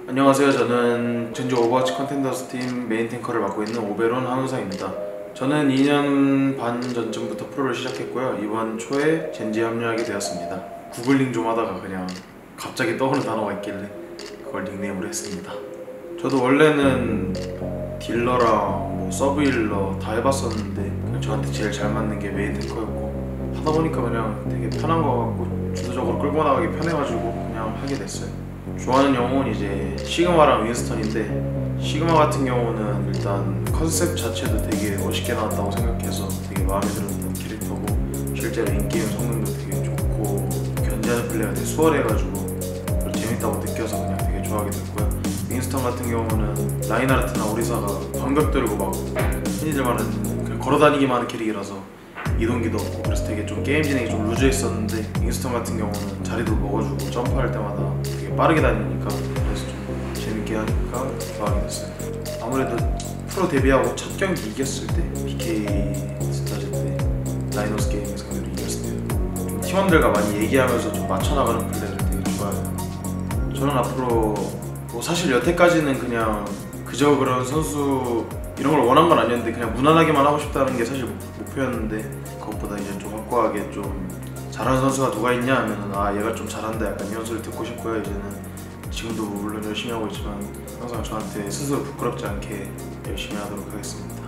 안녕하세요. 저는 젠지 오버워치 컨텐더스 팀 메인 탱커를 맡고 있는 오베론 한우상입니다. 저는 2년 반 전쯤부터 프로를 시작했고요. 이번 초에 젠지에 합류하게 되었습니다. 구글링 좀 하다가 그냥 갑자기 떠오른 단어가 있길래 그걸 닉네임으로 했습니다. 저도 원래는 딜러랑 뭐 서브 힐러 다 해봤었는데 그냥 저한테 제일 잘 맞는 게 메인 탱커였고, 하다 보니까 그냥 되게 편한 거 같고 주도적으로 끌고 나가기 편해가지고 그냥 하게 됐어요. 좋아하는 영웅은 이제 시그마랑 윈스턴인데, 시그마 같은 경우는 일단 컨셉 자체도 되게 멋있게 나왔다고 생각해서 되게 마음에 들었던 캐릭터고, 실제로 인게임 성능도 되게 좋고 견제하는 플레이가 되게 수월해가지고 재밌다고 느껴서 그냥 되게 좋아하게 됐고요. 윈스턴 같은 경우는 라인하르트나 오리사가 방벽 들고 막 흔히들 말하는 그냥 걸어다니기만 하는 캐릭이라서 이동기도 없고, 그래서 되게 좀 게임 진행이 좀 루즈했었는데, 윈스턴 같은 경우는 자리도 먹어주고 점프할 때마다 되게 빠르게 다니니까 그래서 좀 재밌게 하니까 좋아하게 됐어요. 아무래도 프로 데뷔하고 첫 경기 이겼을 때, BK 스타즈 때 라이너스 게임 상대로 이겼을 때 좀 팀원들과 많이 얘기하면서 좀 맞춰나가는 플레이를 되게 좋아해요. 저는 앞으로 뭐 사실 여태까지는 그냥 그저 그런 선수 이런 걸 원한 건 아니었는데 그냥 무난하게만 하고 싶다는 게 사실 목표였는데, 그것보다 이제 좀 확고하게 좀 잘하는 선수가 누가 있냐 하면은 아, 얘가 좀 잘한다 약간 이런 소리 듣고 싶고요. 이제는 지금도 물론 열심히 하고 있지만 항상 저한테 스스로 부끄럽지 않게 열심히 하도록 하겠습니다.